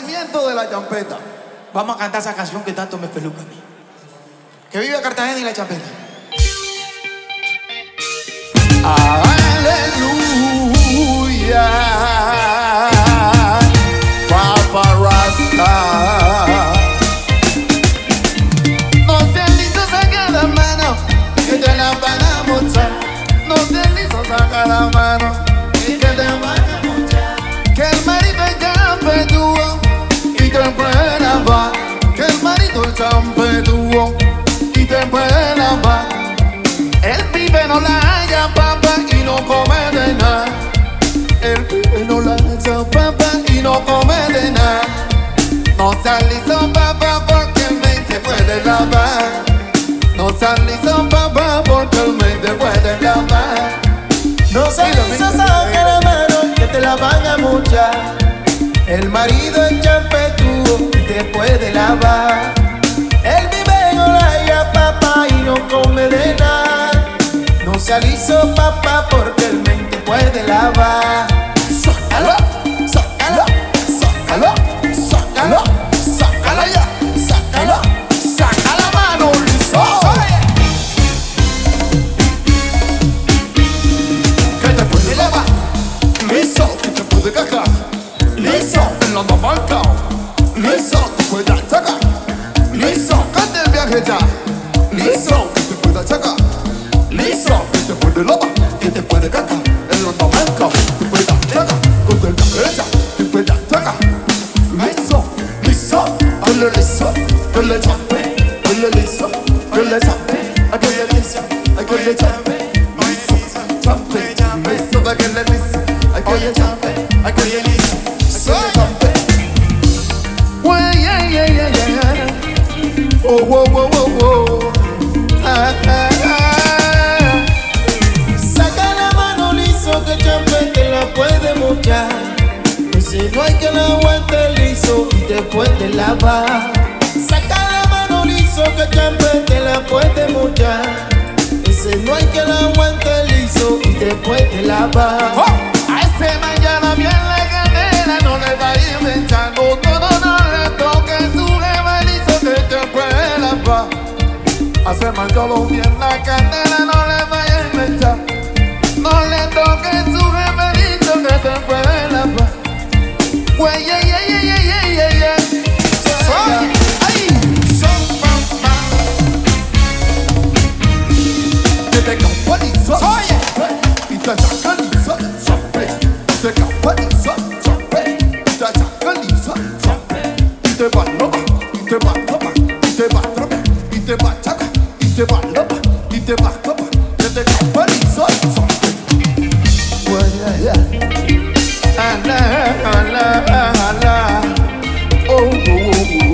nacimiento de la champeta. Vamos a cantar esa canción que tanto me peluca a mí. Que vive Cartagena y la champeta. Aleluya, Papa Rasta. No seas listo, saca la mano, que te la van a mochar. No seas listo, saca la mano, que te la van a mochar. Que el marido es champetúo y te puede lavar. Que el marido es champetúo y te puede lavar. El pibe no la haya papa y no come de nada. El pibe no la haya papa y no come de nada. No seas listo, papá, porque el men te puede lavar. No seas listo, papá, porque el men te puede lavar. No seas listo, saca la mano, que te la van a mochar. El marido es champetúo y te puede lavar. El vive en Olaya, papá, y no come de nada. No se aliso, papá, porque el men te puede lavar. Sácalo, sácalo, sácalo, sácalo, sácalo ya, sácalo, saca la mano, liso. Que te puede lavar, liso, que te puede cagar, liso, en la banca, liso, te puede atacar, liso, que te viaje ya, liso, que te puede atacar, liso, que te puede lavar, que te puede cagar, en la banca, te puede atacar, con el viaje te puede atacar, liso, liso, que le liso, que le chape, que le liso, que le chape, que le liso, que le chape, liso, chape, liso, que le liso, que le chape, que le liso, que le chape. Well, yeah, yeah, yeah, yeah. Oh, whoa, whoa, whoa, whoa. Ah, ah, ah. Saca la mano, liso, que champete la puede mochar. Ese no hay que la aguante liso y te puede lavar. Saca la mano, liso, que champete la puede mochar. Ese no hay que la aguante liso y te puede lavar. Oh, a ese mañana bien la cadena no le va a ir echando todo, no le toque su jeva liso que te puede lavar. A ese mañana bien la cadena no le va a ir echar. No le toque su jeva liso que te puede lavar. Güey, yeah, yeah, yeah, yeah, yeah, yeah, yeah. Ay, son papá. Que te campanizo. Y te chacalizo, chape. Te campanizo, chape. Te chacalizo, chape. Y te va lopa, y te va lopa, y te va tropa, y te va chaca, y te va lopa, y te va lopa. Que te campanizo, chape. Güey, yeah, yeah. Ala, ala, ala. Oh, oh, oh, oh.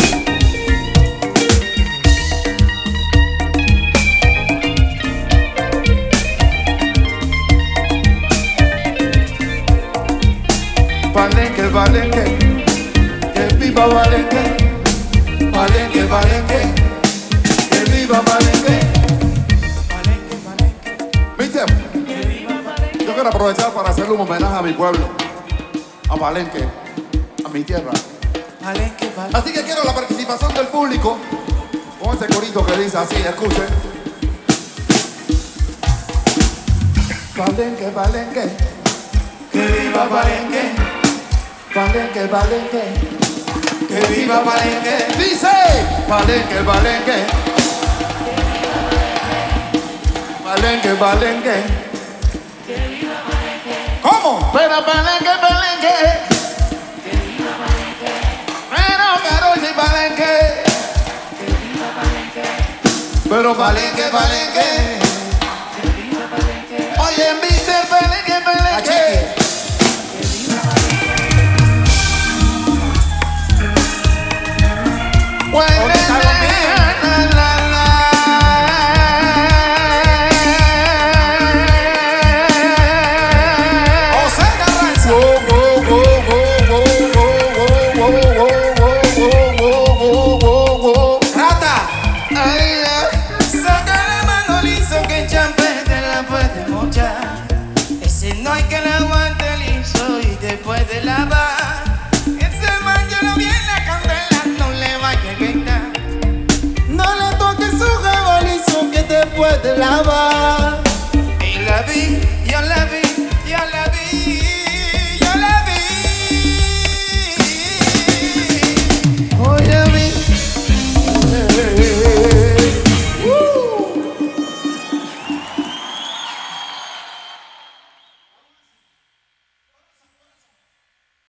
Palenque, Palenque, que viva Palenque. Palenque, Palenque, que viva Palenque. Palenque, Palenque, ¿Viste? que viva Palenque. Yo quiero aprovechar para hacerle un homenaje a mi pueblo, a Palenque, a mi tierra. Palenque, Palenque. Así que quiero la participación del público con ese corito que dice así, escuchen. Palenque, Palenque, Que viva Palenque, Palenque, Palenque, que viva Palenque. dice Palenque, Palenque, Palenque, Palenque. ¿Cómo? Pero Palenque, Palenque, pero Carol y Palenque, pero Palenque, Palenque. Oye, Mr. Palenque, Palenque. ¿Dónde están los míos? José Carranza. Rata. Saca la mano, liso, que champete la puede mochar. Ese no hay que la aguante. puede lavar.